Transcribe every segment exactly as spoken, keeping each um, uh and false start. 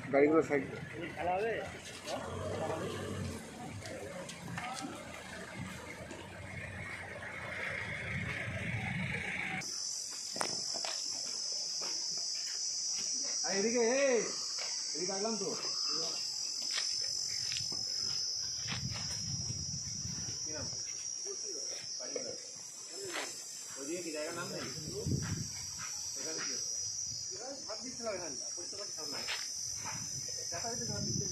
গাড়িগুলো সাইড খেলা হবে। এদিকে এদিকে আসলাম তো। ওদিকে কি জায়গা নাম নেই? এখানে কি ভাত দিচ্ছিলাম এখানটা করতে পারছি সামনে দেখা দিতে ভাত দিচ্ছি।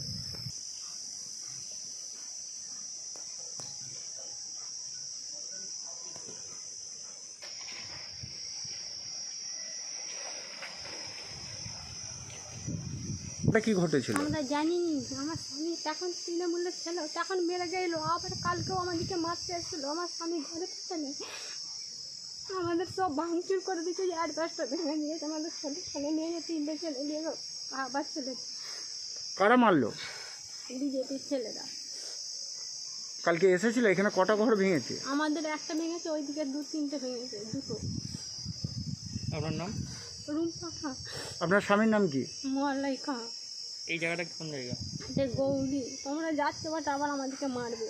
কি ঘটেছিল আমরা জানিনি। আমার স্বামী তখন তৃণমূলের ছিল, তখন মেরে গেল। আবার কালকেও আমাদেরকে মারতে এসেছিল। আমার স্বামী ঘরে থাকে না, আমাদের সব ভাঙচুর করে দিচ্ছে। আট দশটা ভেঙে নিয়েছে আমাদের ছেলে ছেলে নিয়ে তিনটে ছেলে নিয়ে আবার ছেলে। কারা মারলো? বিজেপির ছেলেরা। কালকে এসেছিল এখানে? কটা ঘর ভেঙেছে? আমাদের একটা ভেঙেছে, ওইদিকে দু তিনটে ভেঙেছে, দুটো। আপনার নাম? রুম্পা খাঁ। আপনার স্বামীর নাম কি? মল্লাই খাঁ। এই জায়গাটা কোন জায়গা? যে গৌরী। তোমরা যাচ্ছে বাট আবার আমাদেরকে মারবে।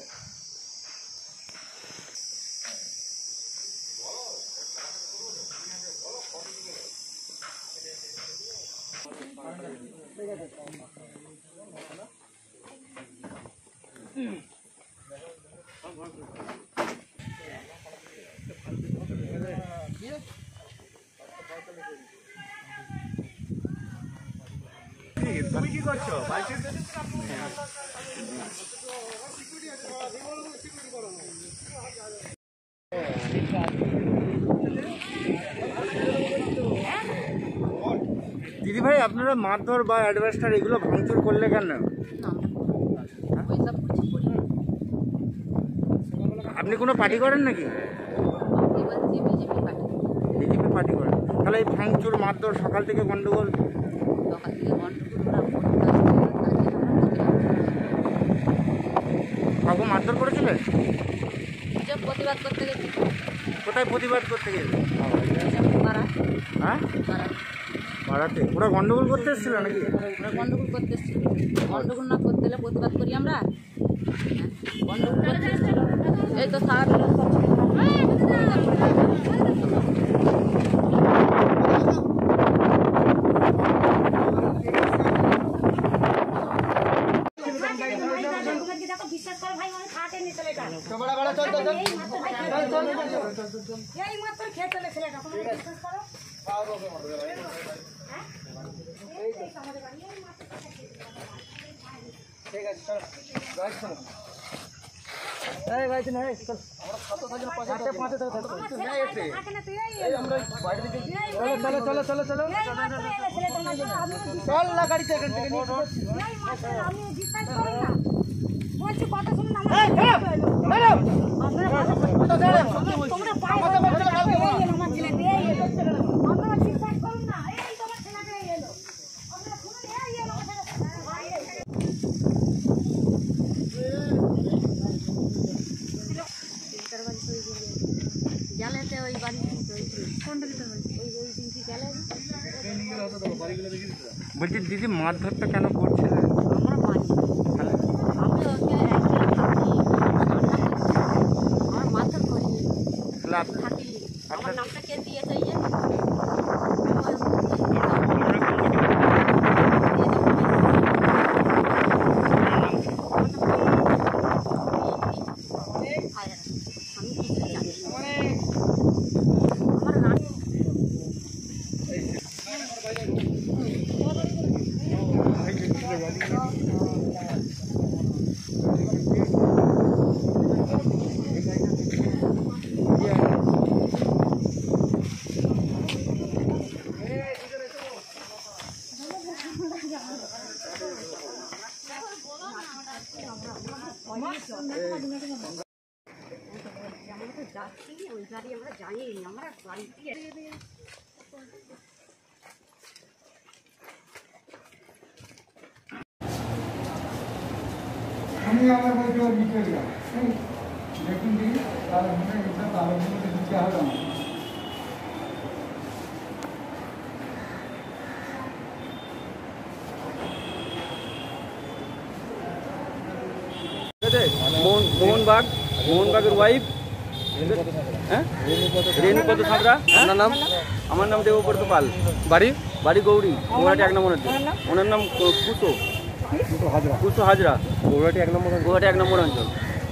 তুমি কি করছো? দিদি ভাই, আপনারা মারধর বা অ্যাডভেস্টার এগুলো ভাঙচুর করলে কেন? আপনি কোনো পার্টি করেন নাকি? বিজেপি পার্টি করেন। তাহলে এই ভাঙচুর মারধর সকাল থেকে গন্ডগোল? কাউকে মারধর করেছিলেন? প্রতিবাদ করতে গেছি। কোথায় প্রতিবাদ করতে গেছে? হ্যাঁ, পাড়াতে। ওরা গন্ডগোল করতে এসেছিল নাকি? ওরা গন্ডগোল করতে এসেছিল। গন্ডগোল না করতে গেলে প্রতিবাদ করি আমরা। গন্ডগোল করতে এসেছিল। এই তো সারা বিশ্বাস করে ভাই, আমি খাটে নিয়ে চলে যাই। এই মাত্র খেয়ে চলে ছেলেটা, তুমি বিশ্বাস করো? ঠিক আছে, চলো গাইড চলো। এই গাইড না, এই চল। আমরা কত থাকলে পাঁচে পাঁচে থাকতে থাকতে না এসে এই আমরা বাইরে দিকে। চলো চলো চলো চলো চল না, গাড়িতে এখান থেকে নিয়ে চল। এই মাত্র আমি বিশ্বাস করি না বলছি, কথা শুনুন না। এই খারাপ ম্যাডাম, আপনারা কথা ছেড়ে তোমরা পায়ে বলছো কালকে এই এলো আমার ছেলে, এই এলো। আপনারা বিশ্বাস করুন না, এই তোমার ছেলেটা এই এলো। আপনারা শুনুন, এই এলো আমার ছেলে। গেলেতে ওই বাড়ি কোনটা দিতে হবে? ওই ওই দিনটি গেলে বলছি দিদি, মারধরটা কেন করছিলেন? আমরা মারি, আমি ওকে আমার মারধর করি থাকি। আমার নামটা কে দিয়েছে? ইয়ে যাচ্ছি ওই গাড়ি আমরা জানি আমরা বাড়িতে আমি আমার বলতে নিচে যাই দেখুন দিদি তার মনে এটা তার মধ্যে দিতে হবে না। আছে মোহন মোহনবাগ মোহনবাগের ওয়াইফ হ্যাঁ রেণুপদ সাঁতরা। আপনার নাম? আমার নাম দেবব্রত পাল। বাড়ি বাড়ি গৌরী, গৌহাটি এক নম্বর অঞ্চল। ওনার নাম কুসো কুসো হাজরা, গৌহাটি এক নম্বর গৌহাটি এক নম্বর অঞ্চল।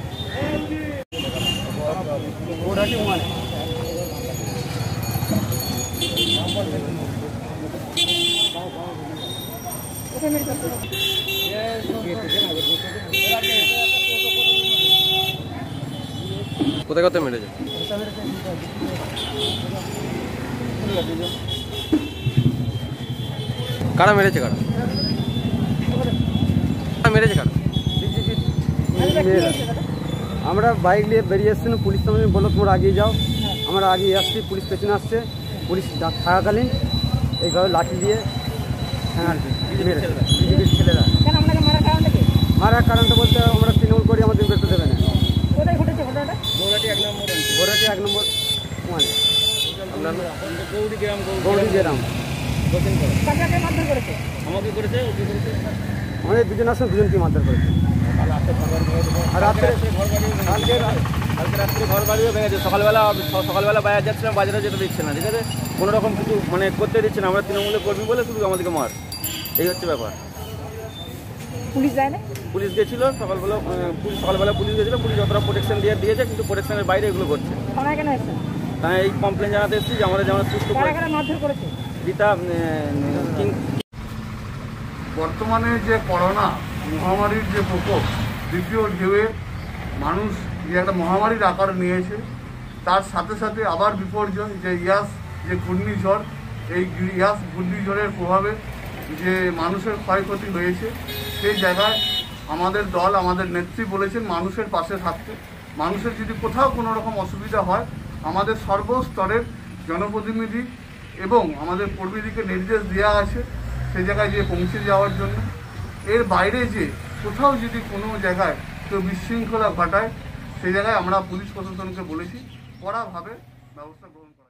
গৌহাটি ওয়ান। কোথায় কোথায় মেরেছে? কারা মেরেছে? কারা মেরেছে? কারা? আমরা বাইক নিয়ে বেরিয়ে এসেছিলাম, পুলিশ সামনে বললো তোমরা আগিয়ে যাও। আমরা আগিয়ে আসছি, পুলিশ পেছনে আসছে। পুলিশ থাকাকালীন এইভাবে লাঠি দিয়ে হ্যাঁ বিজেপির ছেলেরা। মারার কারণটা বলতে আমরা তৃণমূল করি, আমাদের বেরোতে দেবে না। কোথায় ঘটেছে ঘটনাটা? গৌহাটি এক নম্বর গৌহাটি এক নম্বর ওয়ান। গৌরী গ্রাম গৌরী গ্রাম কাকে মারধর করেছে? আমাকে করেছে, ওকে করেছে। আমাদের দুজন আসেন, দুজনকে মারধর করেছে। আর রাত্রে কালকে কালকে রাত্রে ঘর বাড়িও ভেঙেছে। সকালবেলা সকালবেলা বাজার যাচ্ছিলাম, বাজারে যেতে দিচ্ছে না, ঠিক আছে? কোনো রকম কিছু মানে করতে দিচ্ছে না। আমরা তৃণমূলের কর্মী বলে শুধু আমাদেরকে মার, এই হচ্ছে ব্যাপার। পুলিশ যায় না? পুলিশ গেছিল সকালবেলা, পুলিশ সকালবেলা পুলিশ গেছিলো। পুলিশ যতটা প্রোটেকশন দিয়ে দিয়েছে, কিন্তু প্রোটেকশনের বাইরে এগুলো করছে। থানায় কেন এসেছেন? তাই এই কমপ্লেন জানাতে এসেছি যে আমাদের যেমন সুস্থ কারা কারা মারধর করেছে? রীতা কিং। বর্তমানে যে করোনা মহামারীর যে প্রকোপ, দ্বিতীয় ঢেউয়ে মানুষ যে একটা মহামারীর আকার নিয়েছে, তার সাথে সাথে আবার বিপর্যয় যে ইয়াস যে ঘূর্ণিঝড়, এই ইয়াস ঘূর্ণিঝড়ের প্রভাবে যে মানুষের ক্ষয়ক্ষতি হয়েছে, সেই জায়গায় আমাদের দল, আমাদের নেত্রী বলেছেন মানুষের পাশে থাকতে। মানুষের যদি কোথাও কোনো রকম অসুবিধা হয়, আমাদের সর্বস্তরের জনপ্রতিনিধি এবং আমাদের কর্মীদেরকে নির্দেশ দেওয়া আছে সেই জায়গায় যে পৌঁছে যাওয়ার জন্য। এর বাইরে যে কোথাও যদি কোনো জায়গায় কেউ বিশৃঙ্খলা ঘটায়, সেই জায়গায় আমরা পুলিশ প্রশাসনকে বলেছি কড়াভাবে ব্যবস্থা গ্রহণ করা।